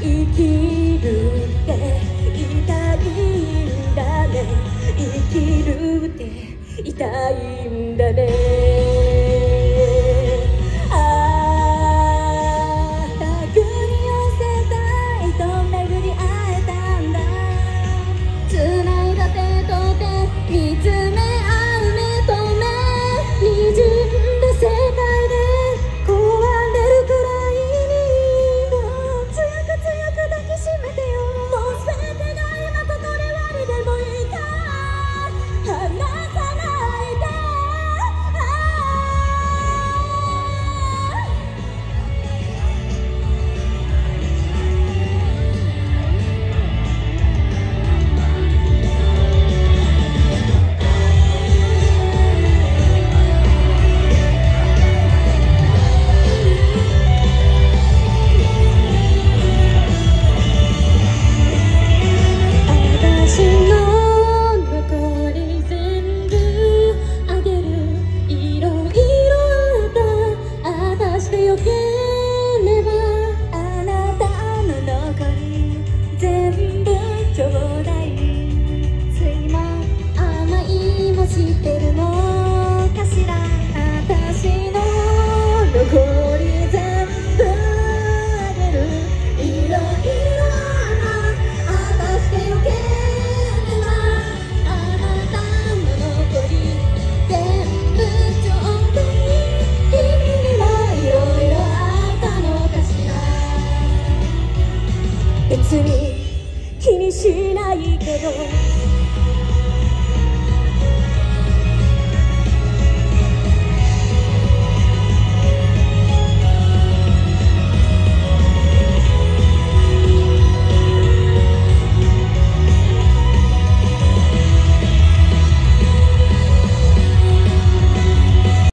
生きるって痛いんだね、生きるって痛いんだね。ああ、手繰り寄せたいと巡り会えたんだ。繋いだ手と手見つめ合う目と目、滲んだ世界で壊れるくらいにもう強く強く抱きしめてよ。もう全てが今ここで終わりでもいいから離さないで。知ってるのかしら、私の残り全部あげる。いろいろな私でよければあなたの残り全部ちょうどいい。君にはいろいろあったのかしら。別に気にしないけど